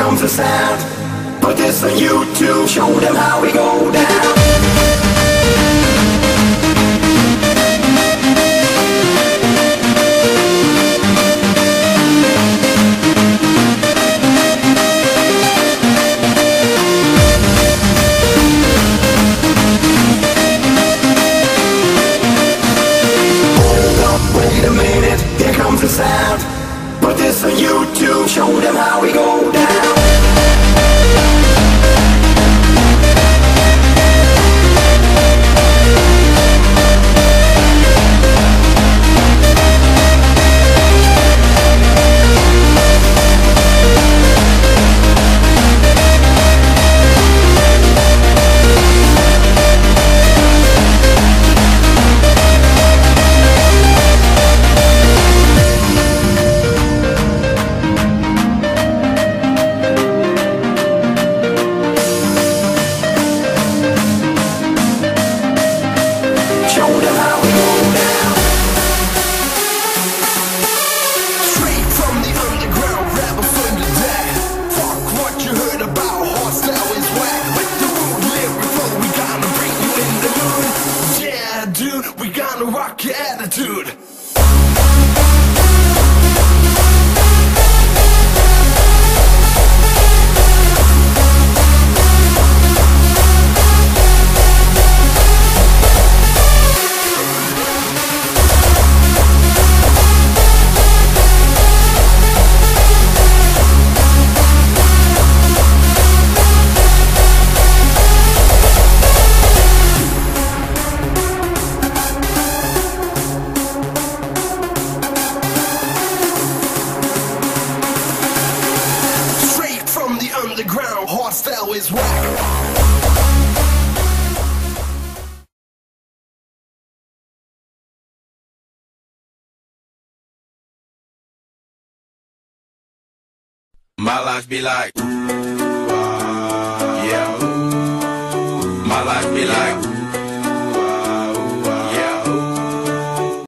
comes the sound. Put this on YouTube, show them how we go down. Wait a minute, here comes the sound. Put this on YouTube, show them how we go down. We got a rock attitude. Underground hardstyle is whack. My life be like, ooh, yeah, ooh. My life be like,